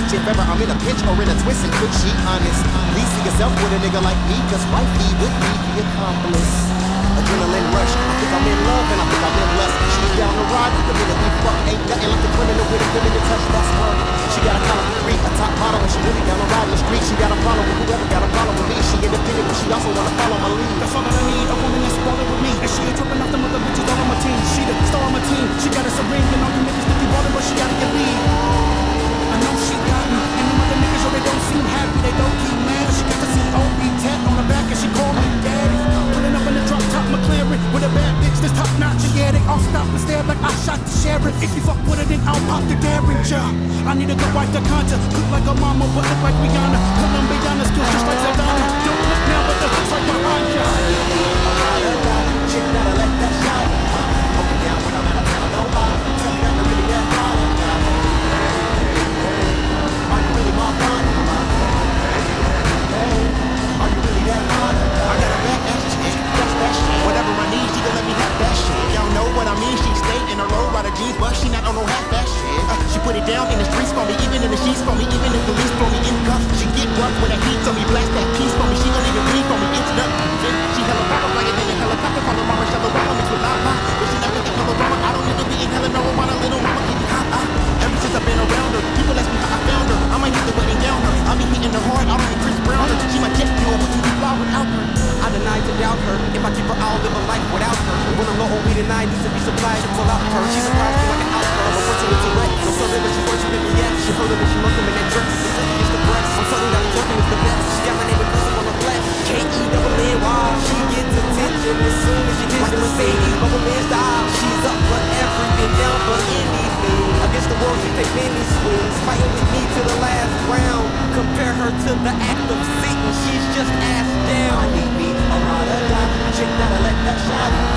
reach if ever I'm in a pinch or in a twist. And could she honest? Please see yourself with a nigga like me, cause wifey would be the accomplice. Adrenaline rush, I think I'm in love and I think I'm in lust. She's down the ride, the minute we fuck ain't nothing like a criminal with a feminine touch, that's her. She got a collar for free, a top model, and she really down the ride in the street. She got a problem with whoever got a problem with me. She independent, but she also wanna follow my lead. That's all that I need, a woman that's ballin' with me. And she ain't tripping off them other bitches all on my team. She the star on my team, she got us a ring. And all you niggas think you ballin', but she gotta get lead. I know she got me, and them other niggas, yo, they don't seem happy, they don't keep mad. She got the C.O.B. tat on her back and she call me daddy. Pulling up in the drop top McLaren with a bad bitch that's top notch. And yeah, they all stop and stare like I shot the sheriff. If you fuck with her, then I'll pop the Derringer. I need a good wife to conjure, look like a mama but look like Rihanna. Colombiana skills just like Zidane. Don't look now, but the hook's like behind ya. Chick gotta let that shine. Hold me down when I'm out of town, no lie. Tell me that I'm really that hard. Are you really my fun? Are you really that hard? I got a bad ass chick, that's that shit. Whatever I need, she gon' let me have that shit. Y'all know what I mean, she stay in a low rider jeans, but she not on no half-ass shit. She put it down in the streets for me, even in the sheets for me, even if the police throw me in cuffs. She get rough when that heat, so me blast that piece for me. She gon' even bleed for me, it's nothing. She hella power flying in a helicopter, call her mama, shallow mama, mixed with lava. But she never get melodrama, I don't need to be in hella marijuana, little mama keep me hot. Ever since I've been around her, people ask me how I found her. I might hit the wedding down her, I be hitting her hard, I don't need Chris Brown her. She my jet fuel, what you do fly without her? I deny to doubt her, if I keep her, I'll live a life without her. When I'm low on weed and I need to be supplied to pull out her. She surprised me like an outcome, but once it's wet, I'm sorry that she worshiping me yet. She heard her when she looked him in that dress. The turkey is the breast, I'm certain that talking is the best. She got my name inclusive on her flesh. K-E-double-N-Y, she gets attention as soon as she hits the Mercedes. Bubble man style, she's up for everything, down for anything. Against the world, she take many swings, fighting with me to the last round. Compare her to the act of Satan, she's just ass down. I need me a ride or die, chick that'll let that shine.